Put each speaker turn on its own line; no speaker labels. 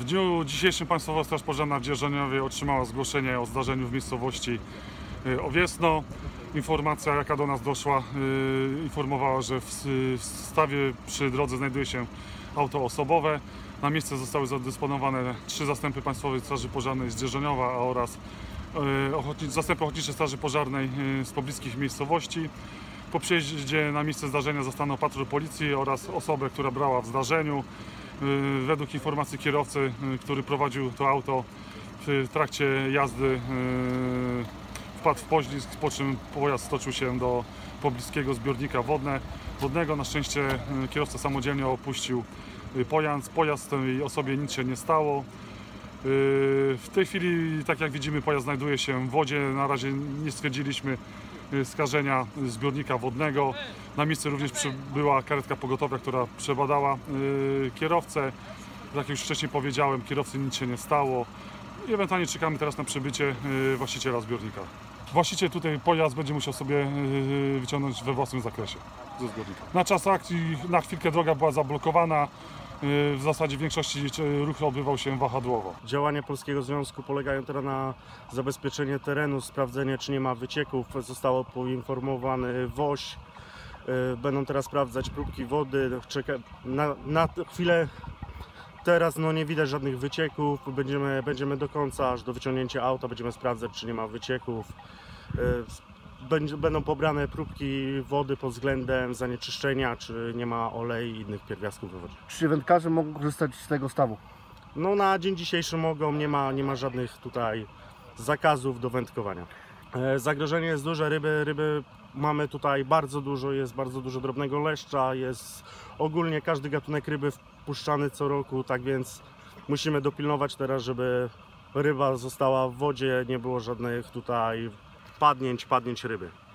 W dniu dzisiejszym Państwowa Straż Pożarna w Dzierżoniowie otrzymała zgłoszenie o zdarzeniu w miejscowości Owiesno. Informacja, jaka do nas doszła, informowała, że w stawie przy drodze znajduje się auto osobowe. Na miejsce zostały zadysponowane 3 zastępy Państwowej Straży Pożarnej z Dzierżoniowa oraz zastępy Ochotniczej Straży Pożarnej z pobliskich miejscowości. Po przyjeździe na miejsce zdarzenia zastano patrol policji oraz osobę, która brała w zdarzeniu. Według informacji kierowcy, który prowadził to auto, w trakcie jazdy wpadł w poślizg, po czym pojazd stoczył się do pobliskiego zbiornika wodnego. Na szczęście kierowca samodzielnie opuścił pojazd, tej osobie nic się nie stało. W tej chwili, tak jak widzimy, pojazd znajduje się w wodzie. Na razie nie stwierdziliśmy skażenia zbiornika wodnego. Na miejsce również przybyła karetka pogotowia, która przebadała kierowcę. Jak już wcześniej powiedziałem, kierowcy nic się nie stało i ewentualnie czekamy teraz na przybycie właściciela zbiornika. Właściciel tutaj pojazd będzie musiał sobie wyciągnąć we własnym zakresie ze zbiornika. Na czas akcji na chwilkę droga była zablokowana. W zasadzie w większości ruch odbywał się wahadłowo.
Działania Polskiego Związku polegają teraz na zabezpieczeniu terenu, sprawdzenie, czy nie ma wycieków. Zostało poinformowany WOŚ. Będą teraz sprawdzać próbki wody. Na chwilę teraz nie widać żadnych wycieków. Będziemy do końca, aż do wyciągnięcia auta, będziemy sprawdzać, czy nie ma wycieków. Będą pobrane próbki wody pod względem zanieczyszczenia, czy nie ma oleju i innych pierwiastków w wodzie.
Czy wędkarze mogą korzystać z tego stawu?
No na dzień dzisiejszy mogą, nie ma żadnych tutaj zakazów do wędkowania. Zagrożenie jest duże, ryby mamy tutaj bardzo dużo, jest bardzo dużo drobnego leszcza, jest ogólnie każdy gatunek ryby wpuszczany co roku, tak więc musimy dopilnować teraz, żeby ryba została w wodzie, nie było żadnych tutaj padnięć ryby.